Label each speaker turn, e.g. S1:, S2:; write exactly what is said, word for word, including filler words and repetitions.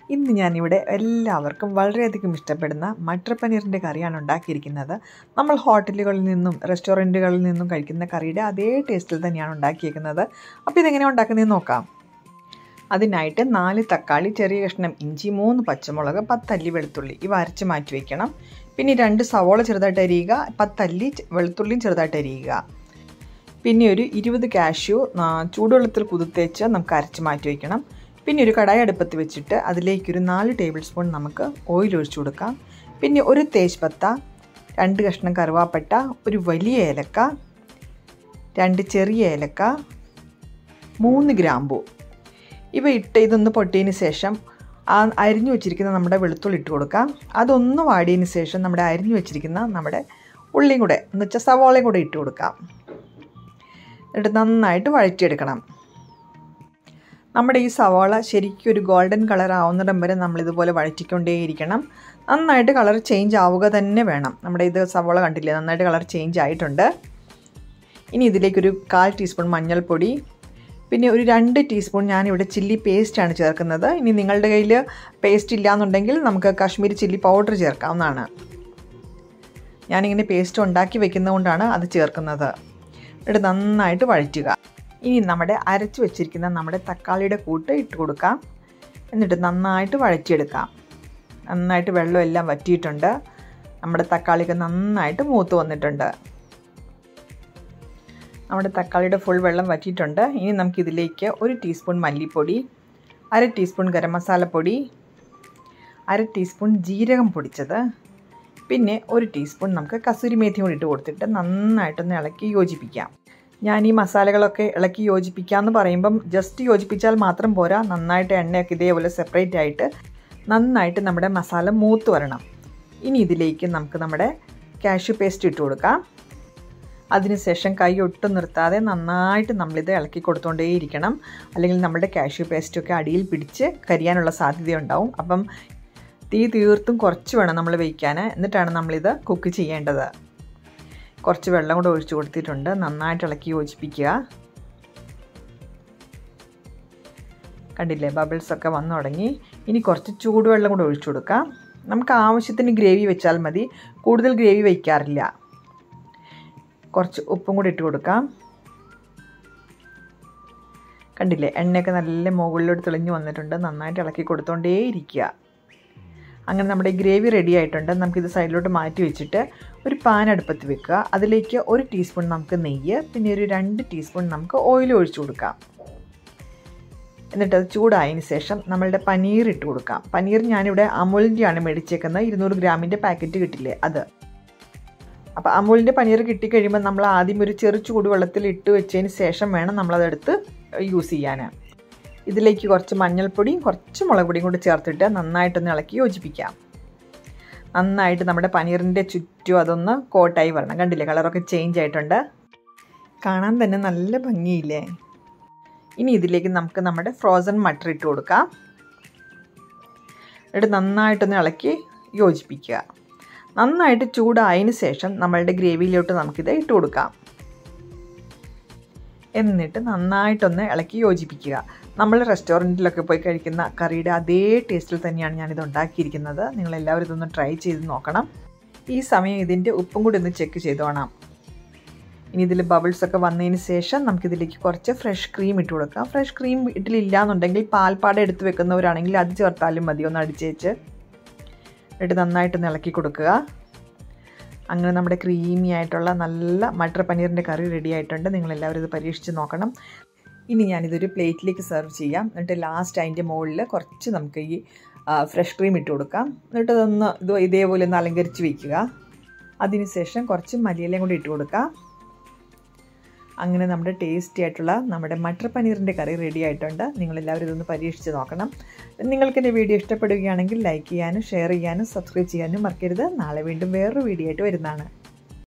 S1: ഇന്ന് ഞാനിവിടെ എല്ലാവർക്കും വളരെയധികം ഇഷ്ടപ്പെടുന്ന മട്ടർ പനീറിൻ്റെ കറിയാണ് ഉണ്ടാക്കിയിരിക്കുന്നത്. നമ്മൾ ഹോട്ടലുകളിൽ നിന്നും റെസ്റ്റോറൻറ്റുകളിൽ നിന്നും കഴിക്കുന്ന കറിയുടെ അതേ ടേസ്റ്റിൽ തന്നെയാണ് ഉണ്ടാക്കിയിരിക്കുന്നത്. അപ്പോൾ ഇതെങ്ങനെയാണ് ഉണ്ടാക്കുന്നതെന്ന് നോക്കാം. അതിനായിട്ട് നാല് തക്കാളി, ചെറിയ കഷ്ണം ഇഞ്ചി, മൂന്ന് പച്ചമുളക്, പത്തല്ലി വെളുത്തുള്ളി ഇവ അരച്ച് മാറ്റി വയ്ക്കണം. പിന്നെ രണ്ട് സവോള ചെറുതായിട്ട് അരിയുക, പത്തല്ലി വെളുത്തുള്ളിയും ചെറുതായിട്ട് അരിയുക. പിന്നെ ഒരു ഇരുപത് കാഷ്യൂ ചൂടുവെള്ളത്തിൽ കുതിർത്തേച്ച് നമുക്ക് അരച്ച് മാറ്റി വയ്ക്കണം. പിന്നെ ഒരു കടായി അടുപ്പത്ത് വെച്ചിട്ട് അതിലേക്കൊരു നാല് ടേബിൾ സ്പൂൺ നമുക്ക് ഓയിൽ ഒഴിച്ചു കൊടുക്കാം. പിന്നെ ഒരു തേജ്പത്ത, രണ്ട് കഷ്ണം കറുവാപ്പട്ട, ഒരു വലിയ ഏലക്ക, രണ്ട് ചെറിയ ഏലക്ക, മൂന്ന് ഗ്രാമ്പൂ ഇവ ഇട്ട് ഇതൊന്ന് പൊട്ടിയതിന് ശേഷം ആ അരിഞ്ഞു വെച്ചിരിക്കുന്ന നമ്മുടെ വെളുത്തുള്ളി ഇട്ട് കൊടുക്കാം. അതൊന്ന് വാടിയതിന് ശേഷം നമ്മുടെ അരിഞ്ഞു വെച്ചിരിക്കുന്ന നമ്മുടെ ഉള്ളിയും കൂടെ എന്ന് വെച്ചാൽ സവോളയും കൂടെ ഇട്ട് കൊടുക്കാം. എന്നിട്ട് നന്നായിട്ട് വഴറ്റിയെടുക്കണം. നമ്മുടെ ഈ സവാള ശരിക്കും ഒരു ഗോൾഡൻ കളർ ആവുന്നിടം വരെ നമ്മളിതുപോലെ വഴറ്റിക്കൊണ്ടേയിരിക്കണം. നന്നായിട്ട് കളർ ചേഞ്ച് ആവുക തന്നെ വേണം. നമ്മുടെ ഇത് സവാള കണ്ടില്ലേ, നന്നായിട്ട് കളർ ചേഞ്ച് ആയിട്ടുണ്ട്. ഇനി ഇതിലേക്കൊരു കാൽ ടീസ്പൂൺ മഞ്ഞൾപ്പൊടി, പിന്നെ ഒരു രണ്ട് ടീസ്പൂൺ ഞാനിവിടെ ചില്ലി പേസ്റ്റാണ് ചേർക്കുന്നത്. ഇനി നിങ്ങളുടെ കയ്യിൽ പേസ്റ്റ് ഇല്ലയെന്നുണ്ടെങ്കിൽ നമുക്ക് കാശ്മീരി ചില്ലി പൗഡർ ചേർക്കാവുന്നതാണ്. ഞാനിങ്ങനെ പേസ്റ്റ് ഉണ്ടാക്കി വെക്കുന്നതുകൊണ്ടാണ് അത് ചേർക്കുന്നത്. എന്നിട്ട് നന്നായിട്ട് വഴറ്റുക. ഇനി നമ്മുടെ അരച്ച് വെച്ചിരിക്കുന്ന നമ്മുടെ തക്കാളിയുടെ കൂട്ട് ഇട്ട് കൊടുക്കാം. എന്നിട്ട് നന്നായിട്ട് വഴറ്റിയെടുക്കാം. നന്നായിട്ട് വെള്ളമെല്ലാം വറ്റിയിട്ടുണ്ട്. നമ്മുടെ തക്കാളിയൊക്കെ നന്നായിട്ട് മൂത്ത് വന്നിട്ടുണ്ട്. നമ്മുടെ തക്കാളിയുടെ ഫുൾ വെള്ളം വറ്റിയിട്ടുണ്ട്. ഇനി നമുക്കിതിലേക്ക് ഒരു ടീസ്പൂൺ മല്ലിപ്പൊടി, അര ടീസ്പൂൺ ഗരം മസാലപ്പൊടി, അര ടീസ്പൂൺ ജീരകം പൊടിച്ചത്, പിന്നെ ഒരു ടീസ്പൂൺ നമുക്ക് കസൂരി മേഥി കൂടി ഇട്ട് കൊടുത്തിട്ട് നന്നായിട്ടൊന്ന് ഇളക്കി യോജിപ്പിക്കാം. ഞാൻ ഈ മസാലകളൊക്കെ ഇളക്കി യോജിപ്പിക്കാമെന്ന് പറയുമ്പം ജസ്റ്റ് യോജിപ്പിച്ചാൽ മാത്രം പോരാ, നന്നായിട്ട് എണ്ണയൊക്കെ ഇതേപോലെ സെപ്പറേറ്റ് ആയിട്ട് നന്നായിട്ട് നമ്മുടെ മസാല മൂത്ത് വരണം. ഇനി ഇതിലേക്ക് നമുക്ക് നമ്മുടെ കാഷ്യൂ പേസ്റ്റ് ഇട്ട് കൊടുക്കാം. അതിനുശേഷം കൈ ഒട്ടും നിർത്താതെ നന്നായിട്ട് നമ്മളിത് ഇളക്കി കൊടുത്തുകൊണ്ടേയിരിക്കണം. അല്ലെങ്കിൽ നമ്മുടെ കാഷ്യൂ പേസ്റ്റൊക്കെ അടിയിൽ പിടിച്ച് കരിയാനുള്ള സാധ്യതയുണ്ടാവും. അപ്പം തീ തീർത്തും കുറച്ച് വേണം നമ്മൾ വയ്ക്കാൻ. എന്നിട്ടാണ് നമ്മളിത് കുക്ക് ചെയ്യേണ്ടത്. കുറച്ച് വെള്ളം കൂടെ ഒഴിച്ച് കൊടുത്തിട്ടുണ്ട്. നന്നായിട്ട് ഇളക്കി യോജിപ്പിക്കുക. കണ്ടില്ലേ, ബബിൾസൊക്കെ വന്നു തുടങ്ങി. ഇനി കുറച്ച് ചൂടുവെള്ളം കൂടെ ഒഴിച്ചു കൊടുക്കാം. നമുക്ക് ആവശ്യത്തിന് ഗ്രേവി വെച്ചാൽ മതി, കൂടുതൽ ഗ്രേവി വയ്ക്കാറില്ല. കുറച്ച് ഉപ്പും കൂടി ഇട്ട് കൊടുക്കാം. കണ്ടില്ലേ, എണ്ണയൊക്കെ നല്ല മുകളിലോട്ട് തെളിഞ്ഞ് വന്നിട്ടുണ്ട്. നന്നായിട്ട് ഇളക്കി കൊടുത്തോണ്ടേയിരിക്കുക. അങ്ങനെ നമ്മുടെ ഗ്രേവി റെഡി ആയിട്ടുണ്ട്. നമുക്കിത് സൈഡിലോട്ട് മാറ്റി വെച്ചിട്ട് ഒരു പാൻ അടുപ്പത്ത് വെക്കുക. അതിലേക്ക് ഒരു ടീസ്പൂൺ നമുക്ക് നെയ്യ്, പിന്നെ ഒരു രണ്ട് ടീസ്പൂൺ നമുക്ക് ഓയിൽ ഒഴിച്ചു കൊടുക്കാം. എന്നിട്ട് അത് ചൂടായതിന് ശേഷം നമ്മളുടെ പനീർ ഇട്ട് കൊടുക്കാം. പനീർ ഞാനിവിടെ അമൂലിൻ്റെയാണ് മേടിച്ചേക്കുന്നത്. ഇരുന്നൂറ് ഗ്രാമിൻ്റെ പാക്കറ്റ് കിട്ടില്ലേ, അത്. അപ്പോൾ അമൂലിൻ്റെ പനീർ കിട്ടിക്കഴിയുമ്പോൾ നമ്മൾ ആദ്യം ഒരു ചെറു ചൂടുവെള്ളത്തിൽ ഇട്ട് വെച്ചതിന് ശേഷം വേണം നമ്മളതെടുത്ത് യൂസ് ചെയ്യാൻ. ഇതിലേക്ക് കുറച്ച് മഞ്ഞൾപ്പൊടിയും കുറച്ച് മുളക് പൊടിയും കൂടി ചേർത്തിട്ട് നന്നായിട്ടൊന്ന് ഇളക്കി യോജിപ്പിക്കാം. നന്നായിട്ട് നമ്മുടെ പനീറിൻ്റെ ചുറ്റും അതൊന്ന് കോട്ടായി വരണം. കണ്ടില്ലേ, കളറൊക്കെ ചേഞ്ച് ആയിട്ടുണ്ട്. കാണാൻ തന്നെ നല്ല ഭംഗിയില്ലേ. ഇനി ഇതിലേക്ക് നമുക്ക് നമ്മുടെ ഫ്രോസൺ മട്ടർ ഇട്ട് കൊടുക്കാം. എന്നിട്ട് നന്നായിട്ടൊന്ന് ഇളക്കി യോജിപ്പിക്കുക. നന്നായിട്ട് ചൂടായതിന് ശേഷം നമ്മളുടെ ഗ്രേവിയിലോട്ട് നമുക്കിത് ഇട്ട് കൊടുക്കാം. എന്നിട്ട് നന്നായിട്ടൊന്ന് ഇളക്കി യോജിപ്പിക്കുക. നമ്മൾ റെസ്റ്റോറൻറ്റിലൊക്കെ പോയി കഴിക്കുന്ന കറിയുടെ അതേ ടേസ്റ്റിൽ തന്നെയാണ് ഞാനിത് ഉണ്ടാക്കിയിരിക്കുന്നത്. നിങ്ങളെല്ലാവരും ഇതൊന്ന് ട്രൈ ചെയ്ത് നോക്കണം. ഈ സമയം ഇതിൻ്റെ ഉപ്പും കൂടി ഒന്ന് ചെക്ക് ചെയ്തോണം. ഇനി ഇതിൽ ബബിൾസൊക്കെ വന്നതിന് ശേഷം നമുക്കിതിലേക്ക് കുറച്ച് ഫ്രഷ് ക്രീം ഇട്ട് കൊടുക്കാം. ഫ്രഷ് ക്രീം വീട്ടിലില്ല എന്നുണ്ടെങ്കിൽ പാൽപ്പാട എടുത്ത് വെക്കുന്നവരാണെങ്കിൽ അത് ചേർത്താലും മതി, ഒന്ന് അടിച്ചേച്ച്. എന്നിട്ട് നന്നായിട്ടൊന്ന് ഇളക്കി കൊടുക്കുക. അങ്ങനെ നമ്മുടെ ക്രീമി ആയിട്ടുള്ള നല്ല മട്ടർ പനീറിൻ്റെ കറി റെഡി ആയിട്ടുണ്ട്. നിങ്ങളെല്ലാവരും ഇത് പരീക്ഷിച്ച് നോക്കണം. ഇനി ഞാനിതൊരു പ്ലേറ്റിലേക്ക് സെർവ് ചെയ്യാം. എന്നിട്ട് ലാസ്റ്റ് അതിൻ്റെ മുകളിൽ കുറച്ച് നമുക്ക് ഈ ഫ്രഷ് ക്രീം ഇട്ട് കൊടുക്കാം. എന്നിട്ട് അതൊന്ന് ഇത് ഇതേപോലെ ഒന്ന് അലങ്കരിച്ച് വയ്ക്കുക. അതിനുശേഷം കുറച്ച് മല്ലിയിലയും കൂടി ഇട്ട് കൊടുക്കാം. അങ്ങനെ നമ്മുടെ ടേസ്റ്റി ആയിട്ടുള്ള നമ്മുടെ മട്ടർ പനീറിൻ്റെ കറി റെഡി ആയിട്ടുണ്ട്. നിങ്ങളെല്ലാവരും ഇതൊന്ന് പരീക്ഷിച്ച് നോക്കണം. നിങ്ങൾക്ക് എൻ്റെ വീഡിയോ ഇഷ്ടപ്പെടുകയാണെങ്കിൽ ലൈക്ക് ചെയ്യാനും ഷെയർ ചെയ്യാനും സബ്സ്ക്രൈബ് ചെയ്യാനും മറക്കരുത്. നാളെ വീണ്ടും വേറൊരു വീഡിയോ ആയിട്ട് വരുന്നതാണ്.